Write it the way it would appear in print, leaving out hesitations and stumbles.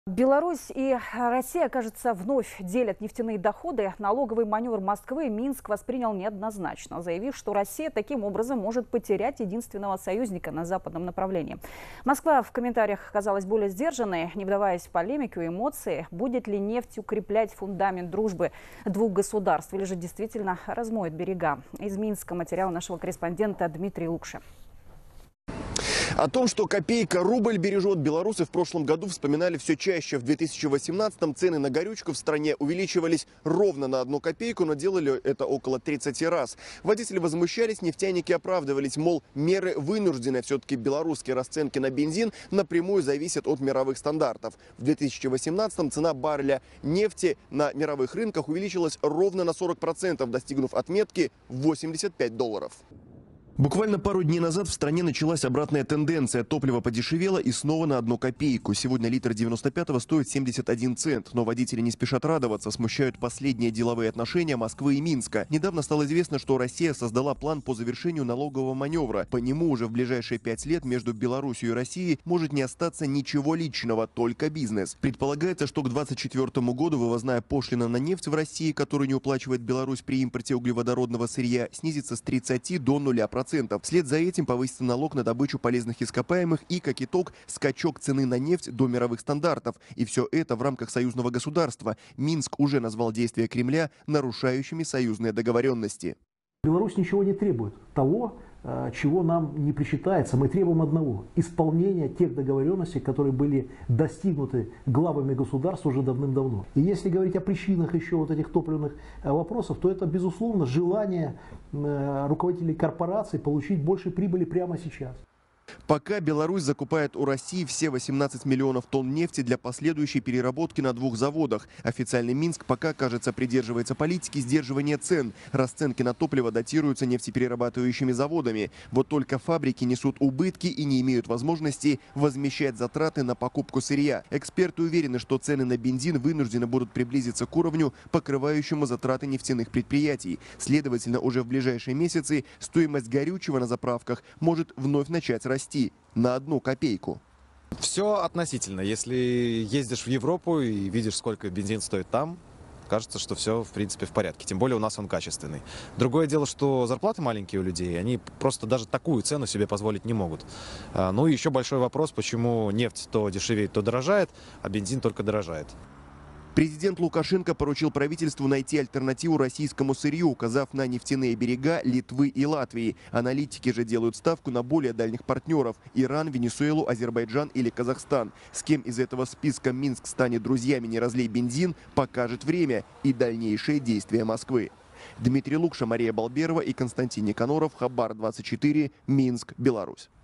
Беларусь и Россия, кажется, вновь делят нефтяные доходы. Налоговый маневр Москвы Минск воспринял неоднозначно, заявив, что Россия таким образом может потерять единственного союзника на западном направлении. Москва в комментариях казалась более сдержанной, не вдаваясь в полемику и эмоции. Будет ли нефть укреплять фундамент дружбы двух государств или же действительно размоет берега? Из Минска материал нашего корреспондента Дмитрия Лукши. О том, что копейка рубль бережет, белорусы в прошлом году вспоминали все чаще. В 2018-м цены на горючку в стране увеличивались ровно на 1 копейку, но делали это около 30 раз. Водители возмущались, нефтяники оправдывались, мол, меры вынуждены. Все-таки белорусские расценки на бензин напрямую зависят от мировых стандартов. В 2018-м цена барреля нефти на мировых рынках увеличилась ровно на 40%, достигнув отметки $85. Буквально пару дней назад в стране началась обратная тенденция. Топливо подешевело и снова на 1 копейку. Сегодня литр 95-го стоит 71 цент. Но водители не спешат радоваться. Смущают последние деловые отношения Москвы и Минска. Недавно стало известно, что Россия создала план по завершению налогового маневра. По нему уже в ближайшие 5 лет между Беларусью и Россией может не остаться ничего личного, только бизнес. Предполагается, что к 2024 году вывозная пошлина на нефть в России, которую не уплачивает Беларусь при импорте углеводородного сырья, снизится с 30 до 0%. Вслед за этим повысится налог на добычу полезных ископаемых и, как итог, скачок цены на нефть до мировых стандартов. И все это в рамках союзного государства. Минск уже назвал действия Кремля нарушающими союзные договоренности. Беларусь ничего не требует того, чего нам не причитается. Мы требуем одного – исполнения тех договоренностей, которые были достигнуты главами государств уже давным-давно. И если говорить о причинах еще вот этих топливных вопросов, то это, безусловно, желание руководителей корпораций получить больше прибыли прямо сейчас. Пока Беларусь закупает у России все 18 миллионов тонн нефти для последующей переработки на 2 заводах. Официальный Минск пока, кажется, придерживается политики сдерживания цен. Расценки на топливо датируются нефтеперерабатывающими заводами. Вот только фабрики несут убытки и не имеют возможности возмещать затраты на покупку сырья. Эксперты уверены, что цены на бензин вынуждены будут приблизиться к уровню, покрывающему затраты нефтяных предприятий. Следовательно, уже в ближайшие месяцы стоимость горючего на заправках может вновь начать расти на 1 копейку. Все относительно. Если ездишь в Европу и видишь, сколько бензин стоит там, кажется, что все, в принципе, в порядке. Тем более у нас он качественный. Другое дело, что зарплаты маленькие у людей, они просто даже такую цену себе позволить не могут. Ну и еще большой вопрос, почему нефть то дешевеет, то дорожает, а бензин только дорожает. Президент Лукашенко поручил правительству найти альтернативу российскому сырью, указав на нефтяные берега Литвы и Латвии. Аналитики же делают ставку на более дальних партнеров – Иран, Венесуэлу, Азербайджан или Казахстан. С кем из этого списка Минск станет друзьями «Не разлей бензин» покажет время и дальнейшие действия Москвы. Дмитрий Лукша, Мария Балберова и Константин Никаноров. Хабар 24, Минск, Беларусь.